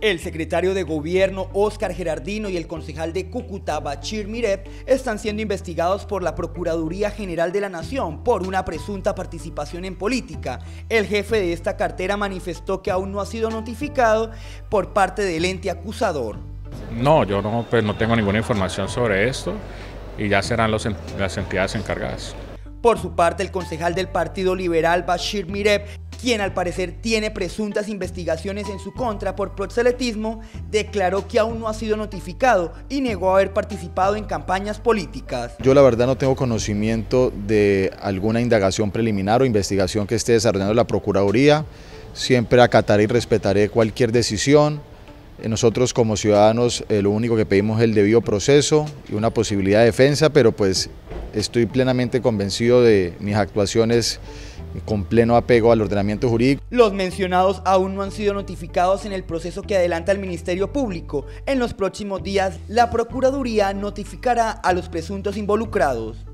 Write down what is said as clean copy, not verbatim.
El secretario de Gobierno Óscar Gerardino y el concejal de Cúcuta Bachir Mireb están siendo investigados por la Procuraduría General de la Nación por una presunta participación en política. El jefe de esta cartera manifestó que aún no ha sido notificado por parte del ente acusador. No, yo no tengo ninguna información sobre esto y ya serán las entidades encargadas. Por su parte, el concejal del Partido Liberal Bachir Mireb, quien al parecer tiene presuntas investigaciones en su contra por proselitismo, declaró que aún no ha sido notificado y negó haber participado en campañas políticas. Yo la verdad no tengo conocimiento de alguna indagación preliminar o investigación que esté desarrollando la Procuraduría. Siempre acataré y respetaré cualquier decisión. Nosotros como ciudadanos lo único que pedimos es el debido proceso y una posibilidad de defensa, pero pues estoy plenamente convencido de mis actuaciones con pleno apego al ordenamiento jurídico. Los mencionados aún no han sido notificados en el proceso que adelanta el Ministerio Público. En los próximos días, la Procuraduría notificará a los presuntos involucrados.